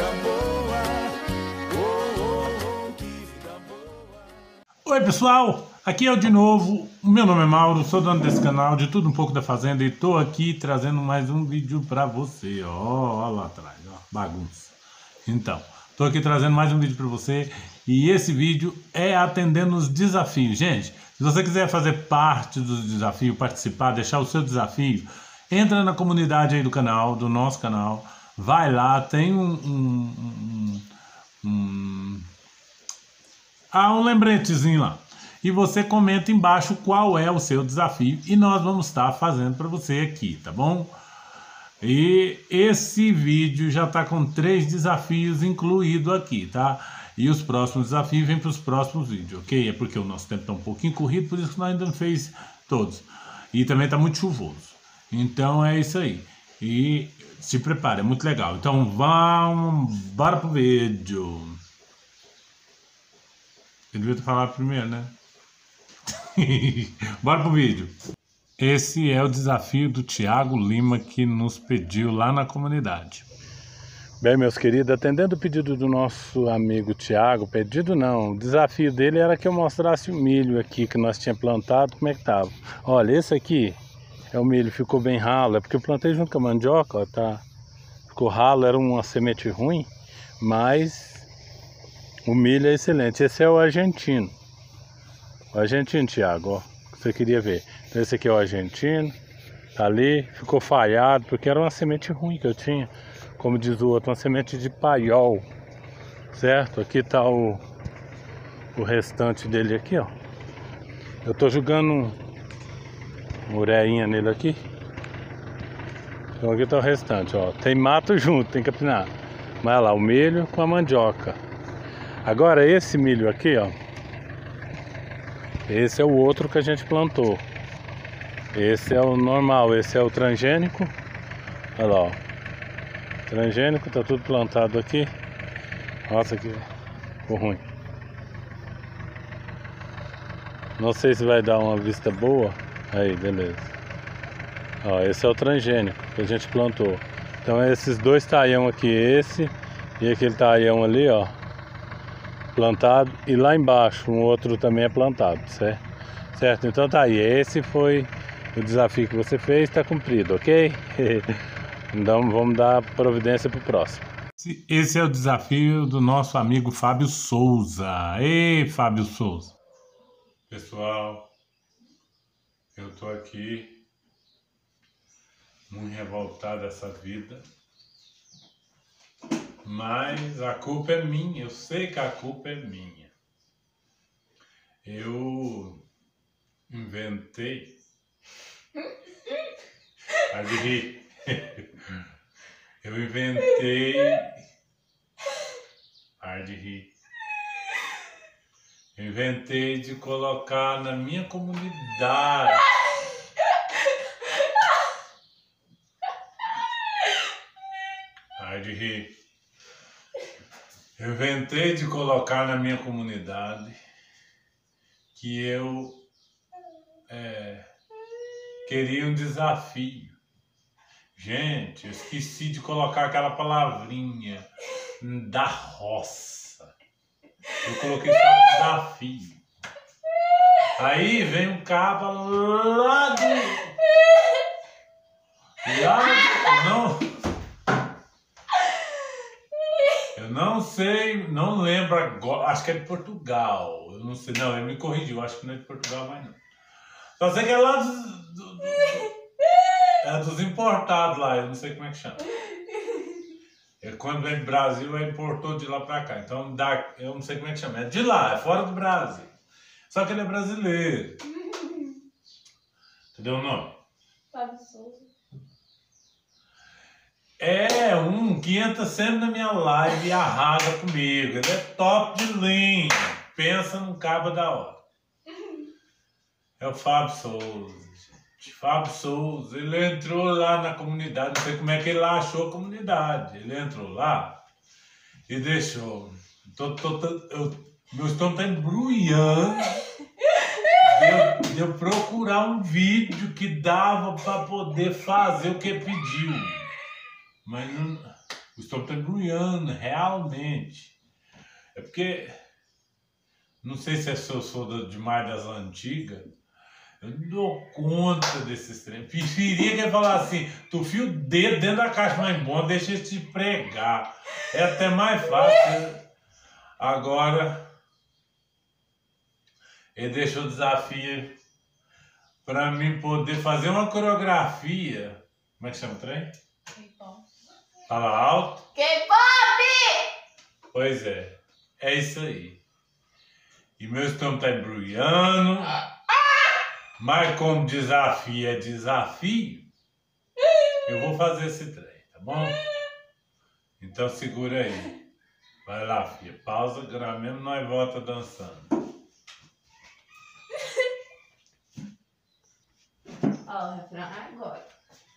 vida boa. Oh, oh, oh, que vida boa. Oi pessoal, aqui é eu de novo, o meu nome é Mauro, sou dono desse canal de tudo um pouco da fazenda e tô aqui trazendo mais um vídeo pra você, ó lá atrás, ó, bagunça. Então, tô aqui trazendo mais um vídeo pra você e esse vídeo é atendendo os desafios. Gente, se você quiser fazer parte dos desafios, participar, deixar o seu desafio, entra na comunidade aí do canal, do nosso canal, vai lá, tem um lembretezinho lá. E você comenta embaixo qual é o seu desafio e nós vamos estar fazendo para você aqui, tá bom? E esse vídeo já está com 3 desafios incluído aqui, tá? E os próximos desafios vêm para os próximos vídeos, ok? É porque o nosso tempo está um pouquinho corrido, por isso que nós ainda não fez todos. E também está muito chuvoso. Então é isso aí. E se prepare, é muito legal. Então bora pro vídeo. Eu devia ter falado primeiro, né? Bora pro vídeo. Esse é o desafio do Thiago Lima que nos pediu lá na comunidade. Bem, meus queridos, atendendo o pedido do nosso amigo Thiago, pedido não, o desafio dele era que eu mostrasse o milho aqui que nós tínhamos plantado, como é que tava. Olha, esse aqui é o milho, ficou bem ralo, é porque eu plantei junto com a mandioca, ó, tá? Ficou ralo, era uma semente ruim, mas o milho é excelente. Esse é o argentino. O argentino, Thiago, ó, que você queria ver. Então esse aqui é o argentino, tá ali, ficou falhado, porque era uma semente ruim que eu tinha. Como diz o outro, uma semente de paiol, certo? Aqui tá o restante dele aqui, ó. Eu tô jogando ureinha nele aqui. Então aqui tá o restante, ó. Tem mato junto, tem que capinar. Mas olha lá, o milho com a mandioca. Agora esse milho aqui, ó. Esse é o outro que a gente plantou. Esse é o normal, esse é o transgênico. Olha lá, ó. Transgênico, tá tudo plantado aqui. Nossa, que ficou ruim. Não sei se vai dar uma vista boa. Aí, beleza. Ó, esse é o transgênico que a gente plantou. Então esses dois taião aqui, esse e aquele taião ali, ó, plantado. E lá embaixo um outro também é plantado, certo? Certo, então tá aí. Esse foi o desafio que você fez, tá cumprido, ok? Então vamos dar providência pro próximo. Esse é o desafio do nosso amigo Fábio Souza. Ei, Fábio Souza. Pessoal, eu tô aqui muito revoltado dessa vida. Mas a culpa é minha, eu sei que a culpa é minha. Eu inventei. Pode rir. Eu inventei. Para de rir. Eu inventei de colocar na minha comunidade. Para de rir. Eu inventei de colocar na minha comunidade que eu queria um desafio. Gente, eu esqueci de colocar aquela palavrinha da roça. Eu coloquei só desafio. Aí vem um caba lá do... Eu não sei, não lembro agora, acho que é de Portugal. Eu não sei, não, ele me corrigiu, acho que não é de Portugal mais não. Só sei que é lá dos importados lá, eu não sei como é que chama. Quando vem do Brasil, ele importou de lá pra cá. Então, eu não sei como é que chama. É de lá, é fora do Brasil. Só que ele é brasileiro. Entendeu o nome? Fábio Souza. É um que entra sempre na minha live e arrasa comigo. Ele é top de linha. Pensa num cabo da hora. É o Fábio Souza. Fábio Souza, ele entrou lá na comunidade, não sei como é que ele achou a comunidade. Ele entrou lá e deixou. Meu estômago está embrulhando de eu procurar um vídeo que dava para poder fazer o que pediu. Mas não... O estômago tá embrulhando, realmente. É porque, não sei se eu sou demais das antigas, eu não dou conta desses treinos. Preferia que ele falasse assim, tu fia o dedo dentro da caixa mais bom, deixa ele te pregar. É até mais fácil. Agora, ele deixou o desafio para mim poder fazer uma coreografia. Como é que chama o trem? K-pop. Fala alto. K-pop! Pois é isso aí. E meu estômago tá embrulhando. Mas como desafio é desafio, eu vou fazer esse trem, tá bom? Então segura aí. Vai lá, filha. Pausa, agora mesmo nós volta dançando. Ó, o refrão agora.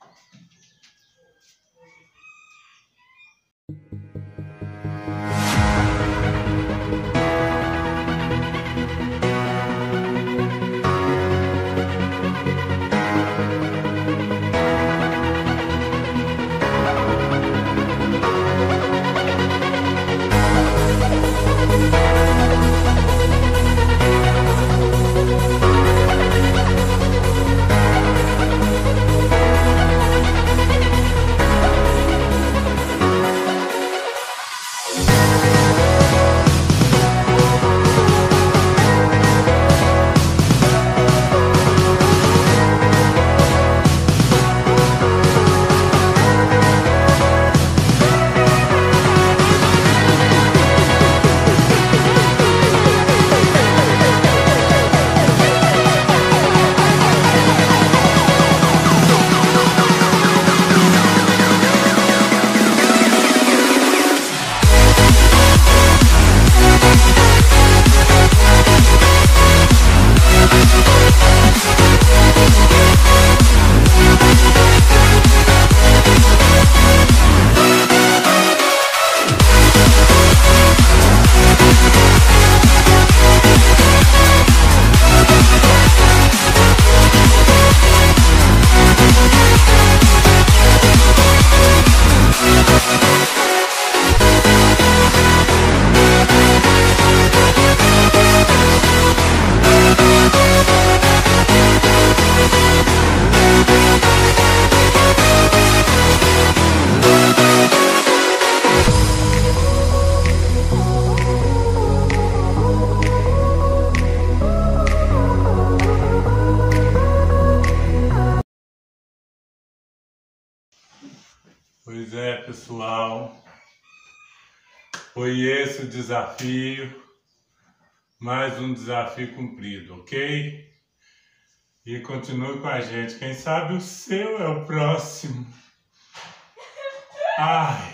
Pois é, pessoal. Foi esse o desafio. Mais um desafio cumprido, ok? E continue com a gente. Quem sabe o seu é o próximo. Ai.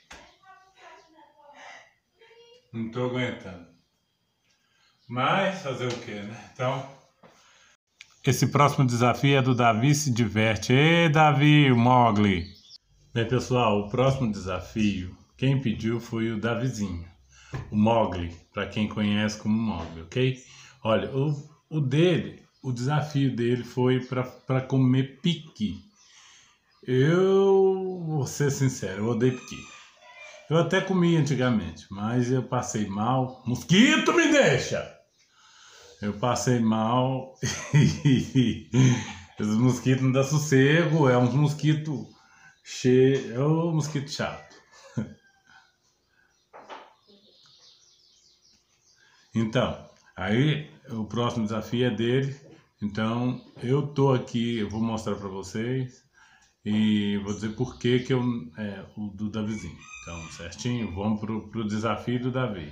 Não tô aguentando. Mas fazer o quê, né? Então, esse próximo desafio é do Davi Se Diverte. Ei, Davi, o Mogli. Bem, pessoal, o próximo desafio, quem pediu foi o Davizinho. O Mogli, para quem conhece como Mogli, ok? Olha, o desafio dele foi para comer piqui. Eu vou ser sincero, eu odeio piqui. Eu até comi antigamente, mas eu passei mal. Mosquito me deixa! Eu passei mal e os mosquitos não dão sossego, é uns mosquitos cheios, é um mosquito chato. Então, aí o próximo desafio é dele. Então, eu tô aqui, eu vou mostrar para vocês e vou dizer por que o do Davizinho. Então, certinho, vamos pro desafio do Davi.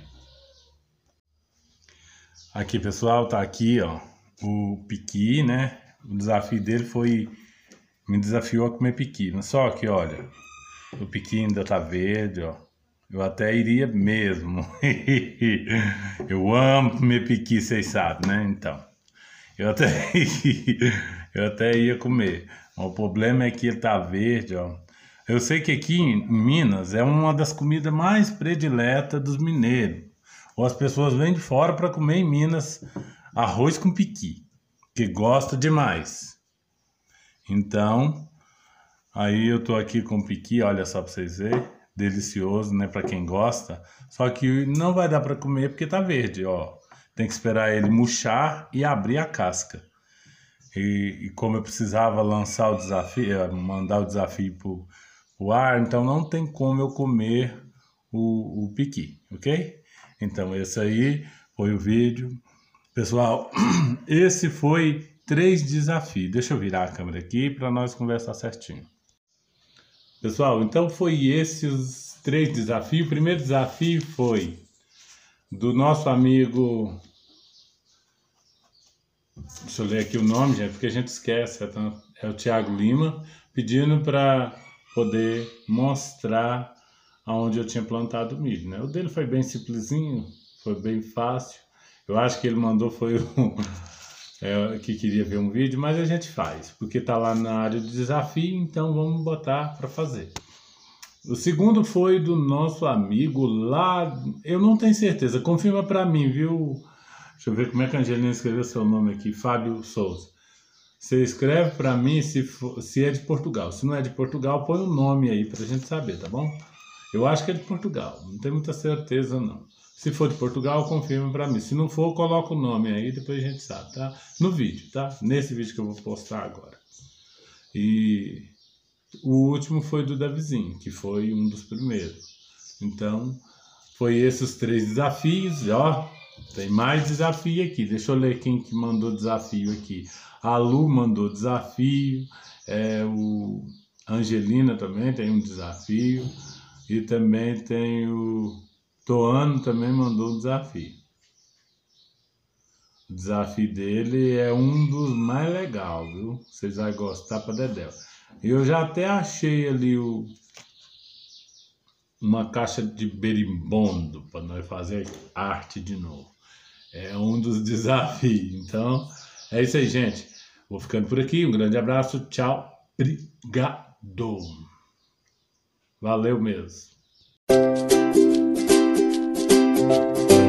Aqui, pessoal, tá aqui, ó, o piqui, né? O desafio dele me desafiou a comer piqui. Só que, olha, o piqui ainda tá verde, ó. Eu até iria mesmo. Eu amo comer piqui, vocês sabem, né? Então, eu até ia comer. Mas o problema é que ele tá verde, ó. Eu sei que aqui em Minas é uma das comidas mais prediletas dos mineiros. Ou as pessoas vêm de fora para comer em Minas arroz com piqui, que gosta demais. Então, aí eu tô aqui com piqui, olha só para vocês verem. delicioso, né, para quem gosta. Só que não vai dar para comer porque tá verde, ó. Tem que esperar ele murchar e abrir a casca. E como eu precisava lançar o desafio, mandar o desafio pro ar, então não tem como eu comer o piqui, ok? Então esse aí foi o vídeo. Pessoal, esse foi 3 desafios. Deixa eu virar a câmera aqui para nós conversar certinho. Pessoal, então foi esses 3 desafios. O primeiro desafio foi do nosso amigo... Deixa eu ler aqui o nome, gente, porque a gente esquece. É o Thiago Lima, pedindo para poder mostrar aonde eu tinha plantado milho, né? O dele foi bem simplesinho, foi bem fácil. Eu acho que ele mandou foi que queria ver um vídeo, mas a gente faz, porque tá lá na área de desafio, então vamos botar para fazer. O segundo foi do nosso amigo lá, eu não tenho certeza, confirma para mim, viu? Deixa eu ver como é que a Angelina escreveu seu nome aqui, Fábio Souza. Você escreve para mim se é de Portugal. Se não é de Portugal, põe o nome aí para a gente saber, tá bom? Eu acho que é de Portugal, não tenho muita certeza não. Se for de Portugal, confirma para mim. Se não for, coloca o nome aí, depois a gente sabe, tá? No vídeo, tá? Nesse vídeo que eu vou postar agora. E o último foi do Davizinho, que foi um dos primeiros. Então, foi esses 3 desafios, ó. Tem mais desafio aqui. Deixa eu ler quem que mandou desafio aqui. A Lu mandou desafio. O Angelina também tem um desafio. E também tem o Toano também mandou um desafio. O desafio dele é um dos mais legais, viu? Vocês vão gostar pra dedéu. Eu já até achei ali uma caixa de berimbondo para nós fazer arte de novo. É um dos desafios. Então, é isso aí, gente. Vou ficando por aqui. Um grande abraço. Tchau. Obrigado. Valeu mesmo.